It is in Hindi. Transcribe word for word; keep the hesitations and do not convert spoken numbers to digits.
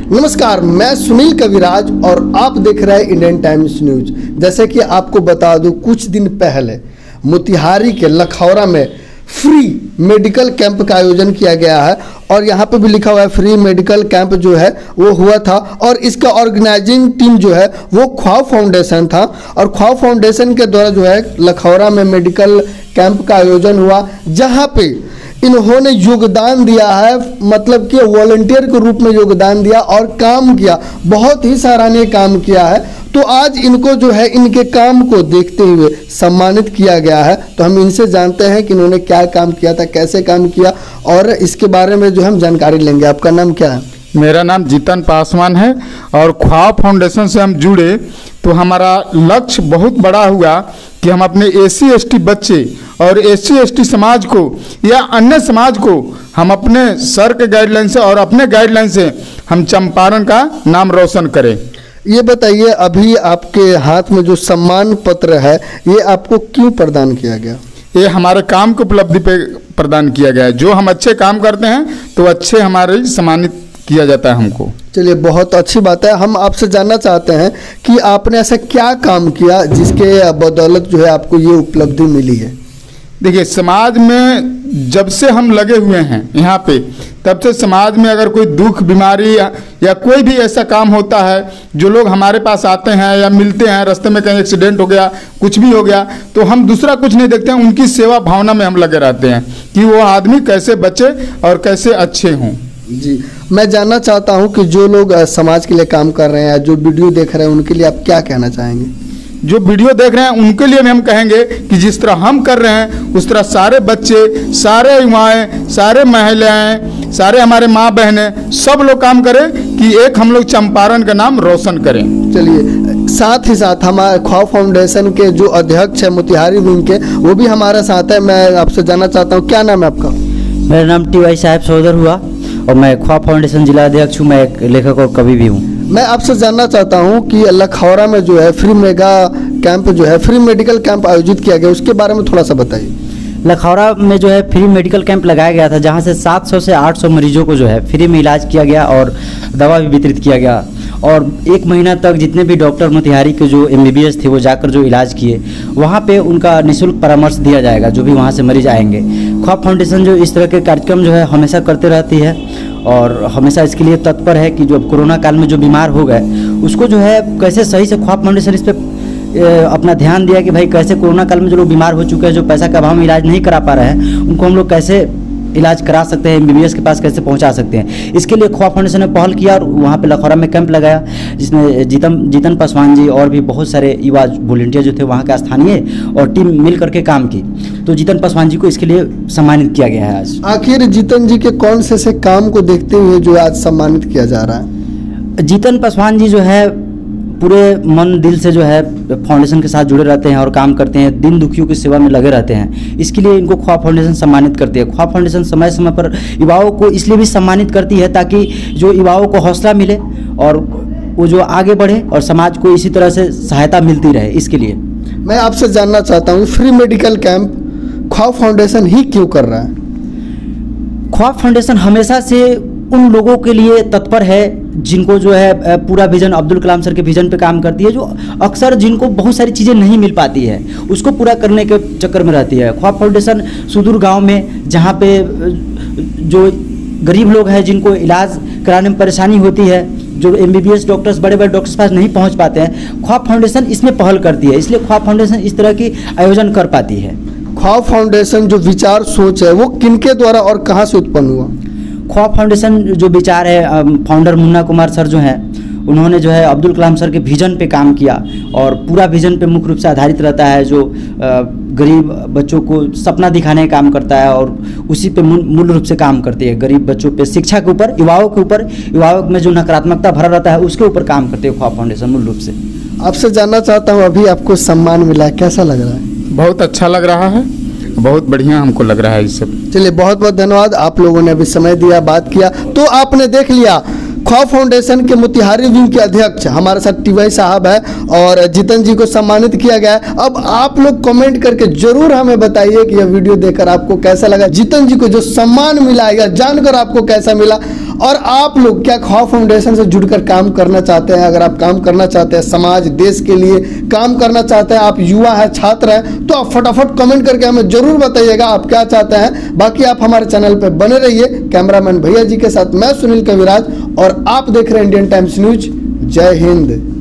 नमस्कार, मैं सुनील कविराज और आप देख रहे हैं इंडियन टाइम्स न्यूज। जैसे कि आपको बता दूं, कुछ दिन पहले मोतिहारी के लखौरा में फ्री मेडिकल कैंप का आयोजन किया गया है और यहाँ पे भी लिखा हुआ है फ्री मेडिकल कैंप जो है वो हुआ था। और इसका ऑर्गेनाइजिंग टीम जो है वो ख्वाब फाउंडेशन था और ख्वाब फाउंडेशन के द्वारा जो है लखौरा में मेडिकल कैंप का आयोजन हुआ, जहाँ पे इन्होंने योगदान दिया है, मतलब कि वॉलंटियर के रूप में योगदान दिया और काम किया, बहुत ही सराहनीय काम किया है। तो आज इनको जो है इनके काम को देखते हुए सम्मानित किया गया है। तो हम इनसे जानते हैं कि इन्होंने क्या काम किया था, कैसे काम किया और इसके बारे में जो हम जानकारी लेंगे। आपका नाम क्या है? मेरा नाम जीतन पासवान है और ख्वाब फाउंडेशन से हम जुड़े तो हमारा लक्ष्य बहुत बड़ा हुआ कि हम अपने एससी एसटी बच्चे और एससी एसटी समाज को या अन्य समाज को हम अपने सर के गाइडलाइन से और अपने गाइडलाइन से हम चंपारण का नाम रोशन करें। ये बताइए, अभी आपके हाथ में जो सम्मान पत्र है ये आपको क्यों प्रदान किया गया? ये हमारे काम की उपलब्धि पे प्रदान किया गया है। जो हम अच्छे काम करते हैं तो अच्छे हमारे सम्मानित किया जाता है हमको। चलिए, बहुत अच्छी बात है। हम आपसे जानना चाहते हैं कि आपने ऐसा क्या काम किया जिसके बदौलत जो है आपको ये उपलब्धि मिली है? देखिए, समाज में जब से हम लगे हुए हैं यहाँ पे, तब से समाज में अगर कोई दुख बीमारी या, या कोई भी ऐसा काम होता है, जो लोग हमारे पास आते हैं या मिलते हैं, रास्ते में कहीं एक्सीडेंट हो गया, कुछ भी हो गया, तो हम दूसरा कुछ नहीं देखते हैं, उनकी सेवा भावना में हम लगे रहते हैं कि वो आदमी कैसे बचे और कैसे अच्छे हों। जी, मैं जानना चाहता हूं कि जो लोग समाज के लिए काम कर रहे हैं, जो वीडियो देख रहे हैं, उनके लिए आप क्या कहना चाहेंगे? जो वीडियो देख रहे हैं उनके लिए भी हम कहेंगे कि जिस तरह हम कर रहे हैं उस तरह सारे बच्चे, सारे युवाएं, सारे महिलाएं, सारे हमारे माँ बहनें, सब लोग काम करें कि एक हम लोग चंपारण का नाम रोशन करें। चलिए, साथ ही साथ हमारे ख्वाब फाउंडेशन के जो अध्यक्ष है मोतिहारी विंग के, वो भी हमारे साथ है। मैं आपसे जानना चाहता हूँ, क्या नाम है आपका? मेरा नाम टी वाई साहब सौदर हुआ और मैं ख्वाब फाउंडेशन जिला अध्यक्ष हूँ। मैं एक लेखक और कवि भी हूँ। मैं आपसे जानना चाहता हूँ कि लखौरा में जो है फ्री मेगा कैंप जो है फ्री मेडिकल कैंप आयोजित किया गया, उसके बारे में थोड़ा सा बताइए। लखौरा में जो है फ्री मेडिकल कैंप लगाया गया था, जहाँ से सात सौ से आठ सौ मरीजों को जो है फ्री में इलाज किया गया और दवा भी वितरित किया गया। और एक महीना तक जितने भी डॉक्टर मोतिहारी के जो एम बी बी एस थे वो जाकर जो इलाज किए, वहाँ पे उनका निःशुल्क परामर्श दिया जाएगा जो भी वहाँ से मरीज आएंगे। ख्वाब फाउंडेशन जो इस तरह के कार्यक्रम जो है हमेशा करते रहती है और हमेशा इसके लिए तत्पर है कि जो अब कोरोना काल में जो बीमार हो गए उसको जो है कैसे सही से ख्वाब फाउंडेशन इस पर अपना ध्यान दिया कि भाई कैसे कोरोना काल में जो लोग बीमार हो चुके हैं, जो पैसा के अभाव में इलाज नहीं करा पा रहे हैं, उनको हम लोग कैसे इलाज करा सकते हैं, एम बी बी एस के पास कैसे पहुंचा सकते हैं। इसके लिए ख्वाब फाउंडेशन ने पहल किया और वहाँ पे लखौरा में कैंप लगाया, जिसमें जीतन जीतन पासवान जी और भी बहुत सारे युवा वॉलंटियर जो थे वहाँ के स्थानीय और टीम मिल करके काम की। तो जीतन पासवान जी को इसके लिए सम्मानित किया गया है आज। आखिर जीतन जी के कौन से से काम को देखते हुए जो आज सम्मानित किया जा रहा है? जीतन पासवान जी जो है पूरे मन दिल से जो है फाउंडेशन के साथ जुड़े रहते हैं और काम करते हैं, दिन दुखियों की सेवा में लगे रहते हैं। इसके लिए इनको ख्वाब फाउंडेशन सम्मानित करती है। ख्वाब फाउंडेशन समय समय पर युवाओं को इसलिए भी सम्मानित करती है ताकि जो युवाओं को हौसला मिले और वो जो आगे बढ़े और समाज को इसी तरह से सहायता मिलती रहे। इसके लिए मैं आपसे जानना चाहता हूँ, free medical camp Khwab foundation ही क्यों कर रहा है? ख्वाब फाउंडेशन हमेशा से उन लोगों के लिए तत्पर है जिनको जो है पूरा विजन अब्दुल कलाम सर के विजन पे काम करती है, जो अक्सर जिनको बहुत सारी चीज़ें नहीं मिल पाती है उसको पूरा करने के चक्कर में रहती है। ख्वाब फाउंडेशन सुदूर गांव में जहाँ पे जो गरीब लोग हैं जिनको इलाज कराने में परेशानी होती है, जो M B B S doctors बड़े बड़े डॉक्टर्स पास नहीं पहुँच पाते हैं, ख्वाब फाउंडेशन इसमें पहल करती है। इसलिए ख्वाब फाउंडेशन इस तरह की आयोजन कर पाती है। ख्वाब फाउंडेशन जो विचार सोच है वो किनके द्वारा और कहाँ से उत्पन्न हुआ? ख्वाब फाउंडेशन जो विचार है, फाउंडर मुन्ना कुमार सर जो हैं उन्होंने जो है अब्दुल कलाम सर के विजन पे काम किया और पूरा विजन पे मुख्य रूप से आधारित रहता है, जो गरीब बच्चों को सपना दिखाने का काम करता है और उसी पे मूल रूप से काम करती है। गरीब बच्चों पे, शिक्षा के ऊपर, युवाओं के ऊपर, युवाओं में जो नकारात्मकता भरा रहता है उसके ऊपर काम करती है ख्वाब फाउंडेशन मूल रूप से। आपसे जानना चाहता हूँ, अभी आपको सम्मान मिला, कैसा लग रहा है? बहुत अच्छा लग रहा है, बहुत बढ़िया हमको लग रहा है ये सब। चलिए, बहुत बहुत धन्यवाद, आप लोगों ने अभी समय दिया, बात किया। तो आपने देख लिया, ख्वाब फाउंडेशन के मोतिहारी विंग के अध्यक्ष हमारे साथ टी वाई साहब है और जीतन जी को सम्मानित किया गया है। अब आप लोग कमेंट करके जरूर हमें बताइए कि यह वीडियो देखकर आपको कैसा लगा, जीतन जी को जो सम्मान मिला या जानकर आपको कैसा मिला। और आप लोग क्या खौफ फाउंडेशन से जुड़कर काम करना चाहते हैं? अगर आप काम करना चाहते हैं, समाज देश के लिए काम करना चाहते हैं, आप युवा है, छात्र हैं, तो आप फटाफट कमेंट करके हमें जरूर बताइएगा आप क्या चाहते हैं। बाकी आप हमारे चैनल पे बने रहिए कैमरामैन भैया जी के साथ। मैं सुनील कविराज और आप देख रहे हैं इंडियन टाइम्स न्यूज। जय हिंद।